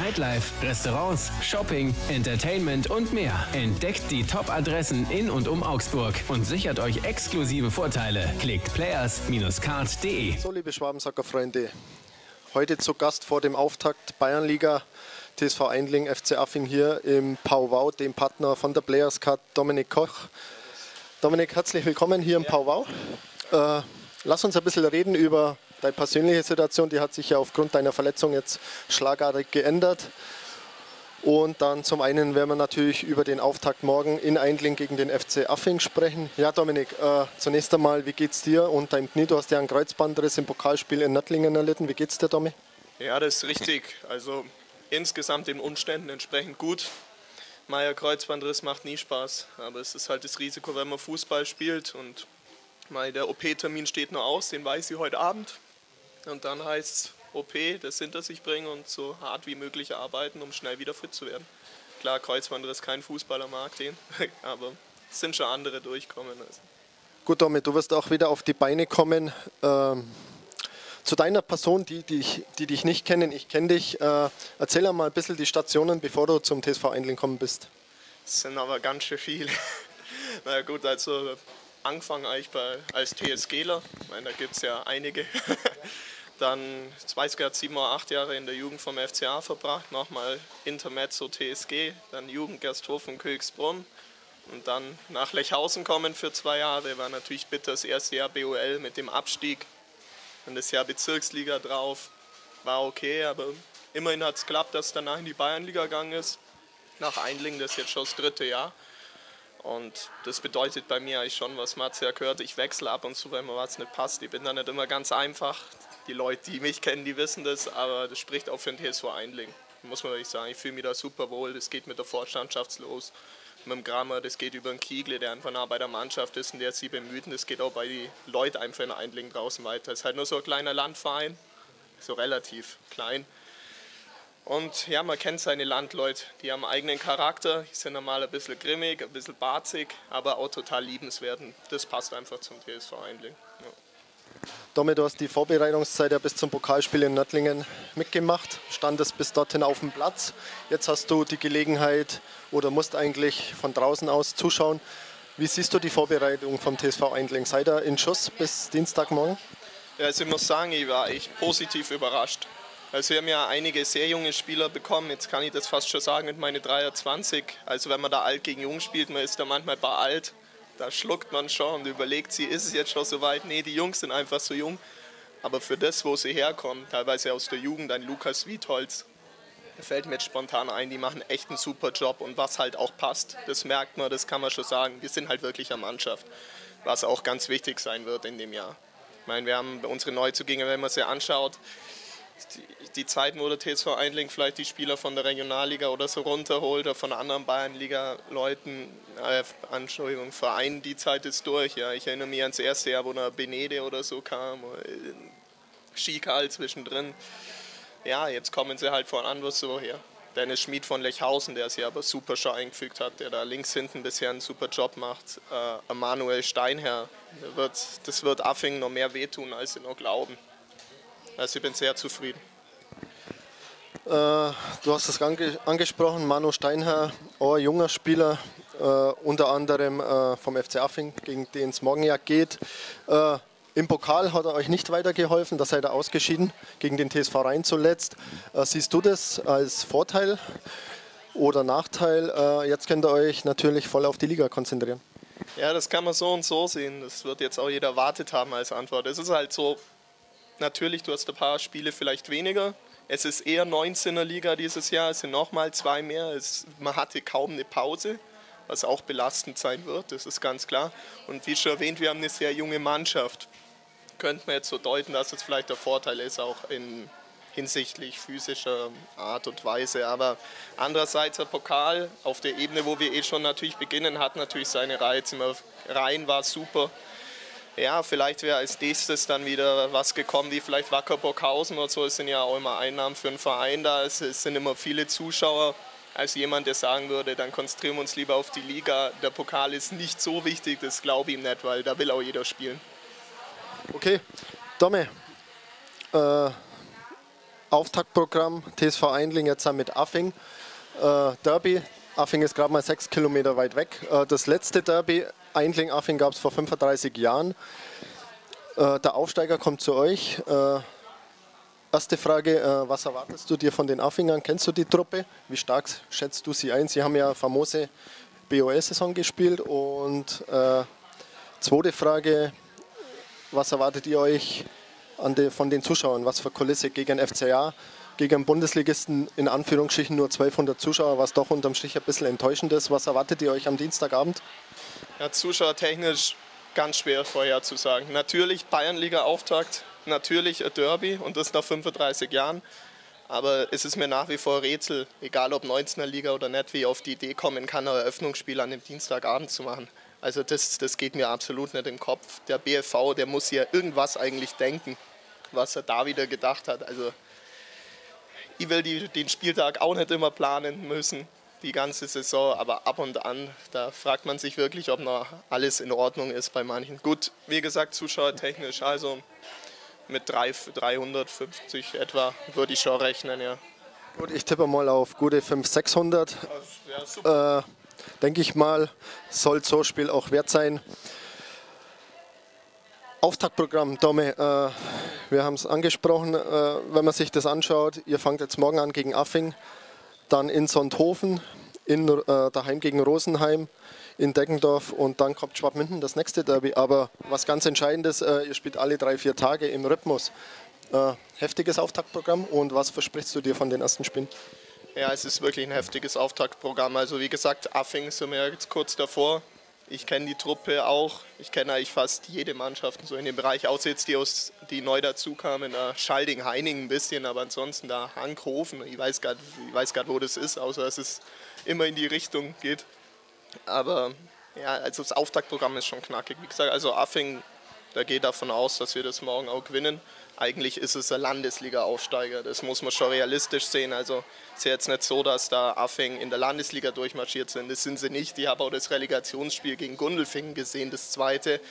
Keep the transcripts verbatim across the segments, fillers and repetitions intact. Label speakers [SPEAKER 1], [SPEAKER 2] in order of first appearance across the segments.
[SPEAKER 1] Nightlife, Restaurants, Shopping, Entertainment und mehr. Entdeckt die Top-Adressen in und um Augsburg und sichert euch exklusive Vorteile. Klickt players Bindestrich card Punkt de.
[SPEAKER 2] So, liebe Schwabensacker-Freunde, heute zu Gast vor dem Auftakt Bayernliga T S V Aindling, F C Affing hier im Powwow, dem Partner von der Players Card, Dominik Koch. Dominik, herzlich willkommen hier im ja. Powwow. Äh, lass uns ein bisschen reden über deine persönliche Situation. Die hat sich ja aufgrund deiner Verletzung jetzt schlagartig geändert. Und dann zum einen werden wir natürlich über den Auftakt morgen in Aindling gegen den F C Affing sprechen. Ja, Dominik, äh, zunächst einmal, wie geht's dir und deinem Knie? Du hast ja einen Kreuzbandriss im Pokalspiel in Nördlingen erlitten. Wie geht's dir, Domi?
[SPEAKER 3] Ja, das ist richtig. Also insgesamt den Umständen entsprechend gut. Meier Kreuzbandriss macht nie Spaß, aber es ist halt das Risiko, wenn man Fußball spielt. Und mal der O P-Termin steht noch aus, den weiß ich heute Abend. Und dann heißt es O P, das hinter sich bringen und so hart wie möglich arbeiten, um schnell wieder fit zu werden. Klar, Kreuzbandriss, kein Fußballer mag den, aber es sind schon andere durchkommen. Also.
[SPEAKER 2] Gut, Domi, du wirst auch wieder auf die Beine kommen. Ähm, zu deiner Person, die, die, ich, die dich nicht kennen, ich kenne dich. Äh, erzähl einmal ein bisschen die Stationen, bevor du zum T S V Aindling gekommen bist.
[SPEAKER 3] Das sind aber ganz schön viele. Na gut, also angefangen eigentlich bei, als TSGler, ich meine, da gibt es ja einige. Dann, ich weiß gar nicht, sieben oder acht Jahre in der Jugend vom F C A verbracht, nochmal Intermezzo T S G, dann Jugend Gersthofen Königsbrunn und dann nach Lechhausen kommen für zwei Jahre. War natürlich bitter, das erste Jahr B O L mit dem Abstieg und das Jahr Bezirksliga drauf. War okay, aber immerhin hat es geklappt, dass es danach in die Bayernliga gegangen ist. Nach Aindling, das ist jetzt schon das dritte Jahr. Und das bedeutet bei mir eigentlich schon, was Matze ja gehört, ich wechsle ab und zu, wenn mir was nicht passt. Ich bin da nicht immer ganz einfach. Die Leute, die mich kennen, die wissen das, aber das spricht auch für den T S V Aindling. Muss man wirklich sagen, ich fühle mich da super wohl. Das geht mit der Vorstandschaft los, mit dem Grammer, das geht über den Kiegle, der einfach nah bei der Mannschaft ist und der sie bemüht. Und das geht auch bei den Leuten einfach in Aindling draußen weiter. Es ist halt nur so ein kleiner Landverein, so relativ klein. Und ja, man kennt seine Landleute, die haben einen eigenen Charakter, die sind normal ein bisschen grimmig, ein bisschen barzig, aber auch total liebenswert. Das passt einfach zum T S V Aindling. Ja.
[SPEAKER 2] Domi, du hast die Vorbereitungszeit ja bis zum Pokalspiel in Nördlingen mitgemacht, standest bis dorthin auf dem Platz. Jetzt hast du die Gelegenheit oder musst eigentlich von draußen aus zuschauen. Wie siehst du die Vorbereitung vom T S V Aindling? Seid ihr in Schuss bis Dienstagmorgen?
[SPEAKER 3] Ja, also ich muss sagen, ich war echt positiv überrascht. Also wir haben ja einige sehr junge Spieler bekommen, jetzt kann ich das fast schon sagen mit meinen dreiundzwanzig. Also wenn man da alt gegen jung spielt, man ist da manchmal bei alt. Da schluckt man schon und überlegt, sie ist es jetzt schon so weit? Nee, die Jungs sind einfach so jung. Aber für das, wo sie herkommen, teilweise aus der Jugend, ein Lukas Wietholz, der fällt mir jetzt spontan ein, die machen echt einen super Job. Und was halt auch passt, das merkt man, das kann man schon sagen. Wir sind halt wirklich eine Mannschaft, was auch ganz wichtig sein wird in dem Jahr. Ich meine, wir haben unsere Neuzugänge, wenn man sie anschaut, Die, die Zeiten, wo der T S V Aindling vielleicht die Spieler von der Regionalliga oder so runterholt oder von anderen Bayernliga-Leuten, äh, Entschuldigung, Vereinen, die Zeit ist durch. Ja. Ich erinnere mich ans erste Jahr, wo eine Benede oder so kam, äh, Schikal zwischendrin. Ja, jetzt kommen sie halt von anderswo her. Dennis Schmid von Lechhausen, der sich aber super schon eingefügt hat, der da links hinten bisher einen super Job macht. Äh, Manuel Steinherr, der wird, das wird Affing noch mehr wehtun, als sie noch glauben. Also ich bin sehr zufrieden.
[SPEAKER 2] Äh, du hast es ange angesprochen, Manu Steinherr, auch ein junger Spieler, äh, unter anderem äh, vom F C Affing, gegen den es morgen ja geht. Äh, Im Pokal hat er euch nicht weitergeholfen, da seid ihr ausgeschieden gegen den T S V Rhein zuletzt. Äh, siehst du das als Vorteil oder Nachteil? Äh, jetzt könnt ihr euch natürlich voll auf die Liga konzentrieren.
[SPEAKER 3] Ja, das kann man so und so sehen. Das wird jetzt auch jeder erwartet haben als Antwort. Es ist halt so, natürlich, du hast ein paar Spiele vielleicht weniger. Es ist eher neunzehner Liga dieses Jahr, es sind nochmal zwei mehr. Es, man hatte kaum eine Pause, was auch belastend sein wird, das ist ganz klar. Und wie schon erwähnt, wir haben eine sehr junge Mannschaft. Könnte man jetzt so deuten, dass es vielleicht der Vorteil ist, auch in, hinsichtlich physischer Art und Weise. Aber andererseits der Pokal auf der Ebene, wo wir eh schon natürlich beginnen, hat natürlich seine Reize. Rhein war super. Ja, vielleicht wäre als nächstes dann wieder was gekommen, wie vielleicht Wacker Burghausen oder so. Es sind ja auch immer Einnahmen für einen Verein da. Es sind immer viele Zuschauer. Als jemand, der sagen würde, dann konzentrieren wir uns lieber auf die Liga. Der Pokal ist nicht so wichtig, das glaube ich ihm nicht, weil da will auch jeder spielen.
[SPEAKER 2] Okay, Domi, äh, Auftaktprogramm T S V Aindling jetzt mit Affing. Äh, Derby. Affing ist gerade mal sechs Kilometer weit weg. Äh, das letzte Derby Aindling-Affing gab es vor fünfunddreißig Jahren. Äh, der Aufsteiger kommt zu euch. Äh, erste Frage, äh, was erwartest du dir von den Affingern? Kennst du die Truppe? Wie stark schätzt du sie ein? Sie haben ja famose B O L-Saison gespielt. Und äh, zweite Frage, was erwartet ihr euch an de, von den Zuschauern? Was für Kulisse gegen F C A? Gegen einen Bundesligisten in Anführungsstrichen nur zwölfhundert Zuschauer, was doch unterm Strich ein bisschen enttäuschend ist. Was erwartet ihr euch am Dienstagabend?
[SPEAKER 3] Ja, zuschauertechnisch ganz schwer vorherzusagen. Natürlich Bayernliga-Auftakt, natürlich ein Derby und das nach fünfunddreißig Jahren. Aber es ist mir nach wie vor Rätsel, egal ob neunzehner Liga oder nicht, wie ich auf die Idee kommen kann, ein Eröffnungsspiel an dem Dienstagabend zu machen. Also das, das geht mir absolut nicht im Kopf. Der B F V, der muss ja irgendwas eigentlich denken, was er da wieder gedacht hat. Also ich will die, den Spieltag auch nicht immer planen müssen, die ganze Saison, aber ab und an, da fragt man sich wirklich, ob noch alles in Ordnung ist bei manchen. Gut, wie gesagt, zuschauertechnisch, also mit dreihundertfünfzig etwa würde ich schon rechnen, ja.
[SPEAKER 2] Gut, ich tippe mal auf gute fünfhundert, sechshundert.
[SPEAKER 3] Ja, super.
[SPEAKER 2] Äh, denke ich mal, soll so ein Spiel auch wert sein. Auftaktprogramm, Domme, äh, wir haben es angesprochen, äh, wenn man sich das anschaut, ihr fangt jetzt morgen an gegen Affing, dann in Sonthofen, in, äh, daheim gegen Rosenheim, in Deggendorf und dann kommt Schwabmünden, das nächste Derby. Aber was ganz Entscheidendes, äh, ihr spielt alle drei, vier Tage im Rhythmus. Äh, heftiges Auftaktprogramm und was versprichst du dir von den ersten Spielen?
[SPEAKER 3] Ja, es ist wirklich ein heftiges Auftaktprogramm. Also wie gesagt, Affing sind wir jetzt kurz davor. Ich kenne die Truppe auch. Ich kenne eigentlich fast jede Mannschaft so in dem Bereich, außer jetzt die, aus, die neu dazu kamen. Da Schalding-Heining ein bisschen, aber ansonsten da Hankhofen. Ich weiß gar nicht, wo das ist, außer dass es immer in die Richtung geht. Aber ja, also das Auftaktprogramm ist schon knackig. Wie gesagt, also Affing, da geht davon aus, dass wir das morgen auch gewinnen. Eigentlich ist es ein Landesliga-Aufsteiger, das muss man schon realistisch sehen. Also es ist jetzt nicht so, dass da Affing in der Landesliga durchmarschiert sind. Das sind sie nicht. Ich habe auch das Relegationsspiel gegen Gundelfingen gesehen, das zweite.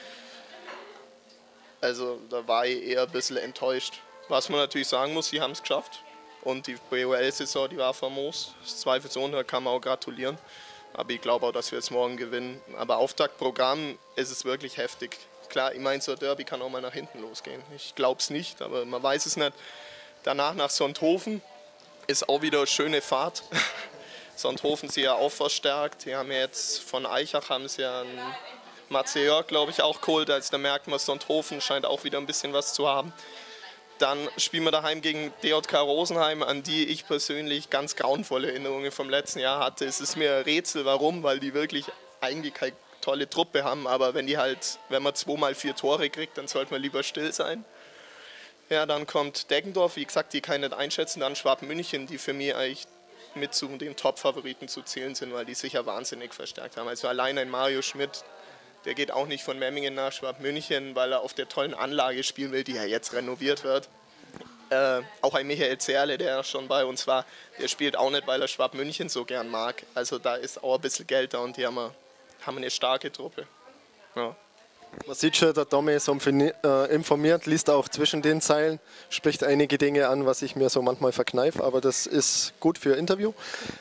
[SPEAKER 3] Also da war ich eher ein bisschen enttäuscht. Was man natürlich sagen muss, sie haben es geschafft. Und die B O L-Saison, die war famos. Das zweifelsohne, da kann man auch gratulieren. Aber ich glaube auch, dass wir jetzt morgen gewinnen. Aber Auftaktprogramm ist es wirklich heftig. Klar, ich meine, so ein Derby kann auch mal nach hinten losgehen. Ich glaube es nicht, aber man weiß es nicht. Danach nach Sonthofen ist auch wieder eine schöne Fahrt. Sonthofen sie ja auch verstärkt. Die haben ja jetzt von Eichach haben sie ja einen Matze Jörg, glaube ich, auch geholt. Also da merkt man, Sonthofen scheint auch wieder ein bisschen was zu haben. Dann spielen wir daheim gegen D J K Rosenheim, an die ich persönlich ganz grauenvolle Erinnerungen vom letzten Jahr hatte. Es ist mir ein Rätsel, warum, weil die wirklich eigentlich keine tolle Truppe haben, aber wenn die halt, wenn man zweimal vier Tore kriegt, dann sollte man lieber still sein. Ja, dann kommt Deggendorf, wie gesagt, die kann ich nicht einschätzen, dann Schwabmünchen, die für mich eigentlich mit zu den Top-Favoriten zu zählen sind, weil die sich ja wahnsinnig verstärkt haben. Also allein ein Mario Schmidt, der geht auch nicht von Memmingen nach Schwabmünchen, weil er auf der tollen Anlage spielen will, die ja jetzt renoviert wird. Äh, auch ein Michael Zerle, der schon bei uns war, der spielt auch nicht, weil er Schwabmünchen so gern mag. Also da ist auch ein bisschen Geld da und die haben wir haben eine starke Truppe. Ja.
[SPEAKER 2] Man sieht schon, der Domme ist informiert, liest auch zwischen den Zeilen, spricht einige Dinge an, was ich mir so manchmal verkneife, aber das ist gut für Interview.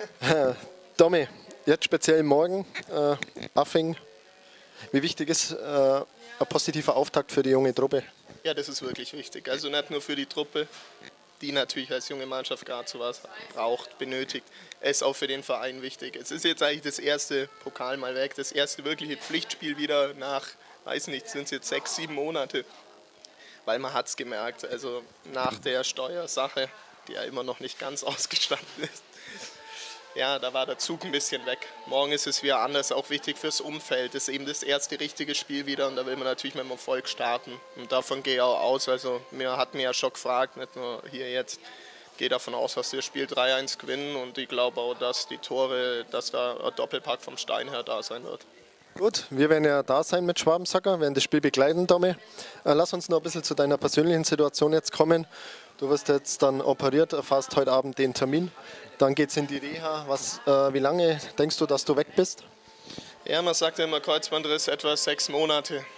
[SPEAKER 2] Domme, jetzt speziell morgen, äh, Affing, wie wichtig ist äh, ein positiver Auftakt für die junge Truppe?
[SPEAKER 3] Ja, das ist wirklich wichtig. Also nicht nur für die Truppe, die natürlich als junge Mannschaft gerade sowas braucht, benötigt. Es ist auch für den Verein wichtig. Es ist jetzt eigentlich das erste Pokal mal weg, das erste wirkliche Pflichtspiel wieder nach, weiß nicht, sind es jetzt sechs, sieben Monate. Weil man hat es gemerkt, also nach der Steuersache, die ja immer noch nicht ganz ausgestanden ist, ja, da war der Zug ein bisschen weg. Morgen ist es wieder anders, auch wichtig fürs Umfeld. Das ist eben das erste richtige Spiel wieder und da will man natürlich mit dem Erfolg starten. Und davon gehe ich auch aus. Also mir hat mir ja schon gefragt, nicht nur hier jetzt, ich gehe davon aus, dass wir das Spiel drei eins gewinnen und ich glaube auch, dass die Tore, dass da ein Doppelpack vom Stein her da sein wird.
[SPEAKER 2] Gut, wir werden ja da sein mit Schwabensacker, werden das Spiel begleiten, Domme. Äh, lass uns noch ein bisschen zu deiner persönlichen Situation jetzt kommen. Du wirst jetzt dann operiert, erfasst heute Abend den Termin. Dann geht es in die Reha. Was, äh, wie lange denkst du, dass du weg bist?
[SPEAKER 3] Ja, man sagt ja immer Kreuzbandriss etwa sechs Monate.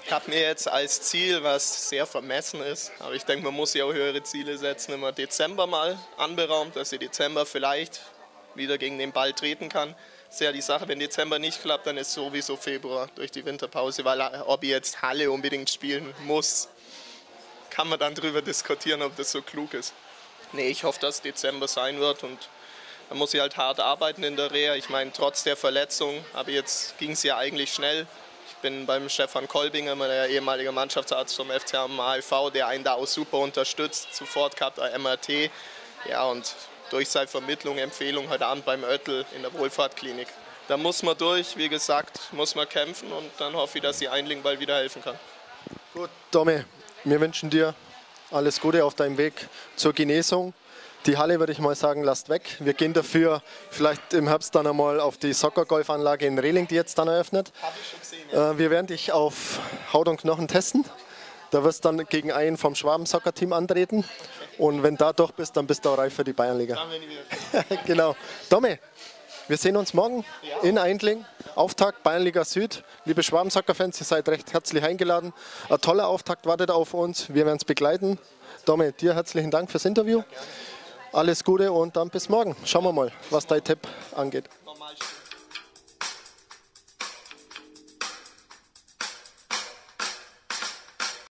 [SPEAKER 3] Ich habe mir jetzt als Ziel, was sehr vermessen ist, aber ich denke, man muss ja auch höhere Ziele setzen, immer Dezember mal anberaumt, dass ich Dezember vielleicht wieder gegen den Ball treten kann. Das ist ja die Sache, wenn Dezember nicht klappt, dann ist sowieso Februar durch die Winterpause, weil ob ich jetzt Halle unbedingt spielen muss, kann man dann darüber diskutieren, ob das so klug ist. Nee, ich hoffe, dass Dezember sein wird und da muss ich halt hart arbeiten in der Reha. Ich meine, trotz der Verletzung, aber jetzt ging es ja eigentlich schnell. Ich bin beim Stefan Kolbinger, der ehemalige Mannschaftsarzt vom F C Am A L V, der einen da auch super unterstützt. Sofort gehabt ein M R T. Ja, und durch seine Vermittlung, Empfehlung heute Abend beim Oettel in der Wohlfahrtklinik. Da muss man durch, wie gesagt, muss man kämpfen und dann hoffe ich, dass die Eindling bald wieder helfen kann.
[SPEAKER 2] Gut, Domi, wir wünschen dir alles Gute auf deinem Weg zur Genesung. Die Halle, würde ich mal sagen, lasst weg. Wir gehen dafür vielleicht im Herbst dann einmal auf die Soccer-Golf-Anlage in Rehling, die jetzt dann eröffnet.
[SPEAKER 3] Habe ich schon gesehen, ja.
[SPEAKER 2] Wir werden dich auf Haut und Knochen testen. Da wirst du dann gegen einen vom Schwaben-Soccer-Team antreten. Und wenn da durch bist, dann bist du auch reif für die Bayernliga.
[SPEAKER 3] Dann bin ich wieder.
[SPEAKER 2] Genau. Domi, wir sehen uns morgen
[SPEAKER 3] Ja.
[SPEAKER 2] in Eindling. Auftakt Bayernliga Süd. Liebe Schwaben-Soccer-Fans, ihr seid recht herzlich eingeladen. Ein toller Auftakt wartet auf uns. Wir werden es begleiten. Domi, dir herzlichen Dank fürs Interview. Alles Gute und dann bis morgen. Schauen wir mal, was dein Tipp angeht.
[SPEAKER 3] Normal